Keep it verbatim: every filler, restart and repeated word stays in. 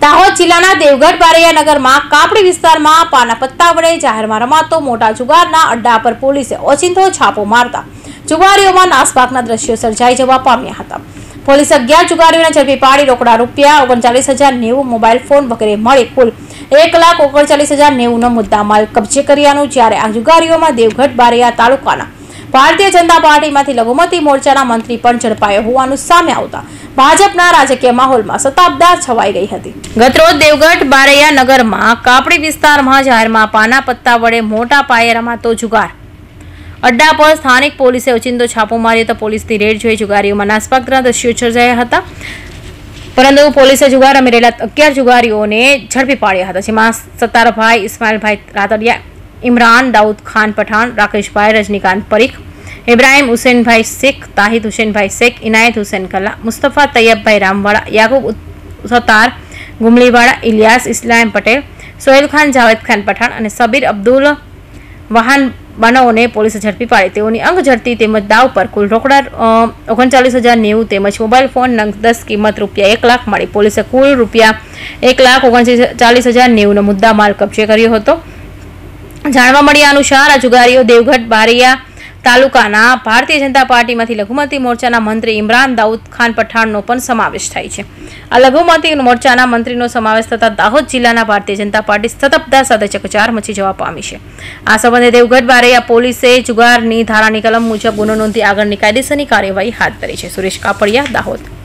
દાહોદ જિલ્લાના દેવગઢ બારૈયા નગરમાં કાપડી વિસ્તારમાં પાના પત્તા વડે જાહેરમાં રમાતો મોટા જુગારના અડ્ડા પર પોલીસે ઓચિંતો છાપો મારતા જુગારીઓમાં નાસભાગના દ્રશ્યો સર્જાઈ જવા પામ્યા હતા। પોલીસે અગિયાર જુગારીઓને ઝડપી પાડી રોકડા રૂપિયા ઓગણચાલીસ હજાર નેવું, મોબાઈલ ફોન વગેરે મળી કુલ એક લાખ ઓગણચાલીસ હજાર નેવું નો મુદ્દામાલ કબજે કર્યાનું। જ્યારે આ જુગારીઓમાં દેવગઢ બારૈયા તાલુકાના ભારતીય જનતા પાર્ટીમાંથી લઘુમતી મોરચાના મંત્રી પણ ઝડપાયો હોવાનું સામે આવતા ભાજપના રાજકીય માહોલમાં સતાબદાર છવાઈ ગઈ હતી। ગતરોજ દેવગઢ બારૈયા નગરમાં કાપડી વિસ્તારમાં જાહેરમાં પાના પત્તા વડે મોટા પાયે રમાતો જુગાર અડ્ડા પર સ્થાનિક પોલીસે ઓચિંતો છાપો માર્યો તો પોલીસની રેડ જોઈ જુગારીઓમાં નાસભાગના દ્રશ્યો સર્જાયા હતા, પરંતુ પોલીસે જુગાર રમી રહેલા અગિયાર જુગારીઓને ઝડપી પાડ્યા હતા, જેમાં સત્તારભાઈ ઇસ્માઇલભાઈ રાતડિયા, ઇમરાન દાઉદ ખાન પઠાણ, રાકેશભાઈ રજનીકાંત પરીખ, ઇબ્રાહિમ હુસેનભાઈ શેખ, તાહિદ હુસેનભાઈ શેખ, ઇનાયત હુસેન કલા, મુસ્તફા તૈયબભાઈ રામવાડા, યાકુબ સતાર ગુમલીવાડા, ઇલિયાસ ઇસ્લામ પટેલ, સોહેલ ખાન જાવેદ ખાન પઠાણ અને સબીર અબ્દુલ વાહન બનાવોને પોલીસે ઝડપી પાડી તેઓની અંગ ઝડપી તેમજ દાવ પર કુલ રોકડા ઓગણચાલીસ હજાર નેવું તેમજ મોબાઈલ ફોન નંગ દસ કિંમત રૂપિયા એક લાખ મળી પોલીસે કુલ રૂપિયા એક લાખ ઓગણચાલીસ હજાર નેવું નો મુદ્દા માલ કબજે કર્યો હતો। જાણવા મળ્યા અનુસાર આ જુગારીઓ દેવગઢ બારૈયા તાલુકાના ભારતીય જનતા પાર્ટીમાંથી લઘુમતી મોરચાના મંત્રી ઇમરાન દાઉદ ખાન પઠાણનો પણ સમાવેશ થાય છે। આ લઘુમતી મોરચાના મંત્રીનો સમાવેશ થતા દાહોદ જિલ્લાના ભારતીય જનતા પાર્ટી સતપદાર સાથે ચકચાર મચી જવા પામી છે। આ સંબંધે દેવગઢ બારૈયા પોલીસે જુગારની ધારાની કલમ મુજબ ગુનો નોંધી આગળની કાયદેસરની કાર્યવાહી હાથ ધરી છે। સુરેશ કાપડિયા, દાહોદ।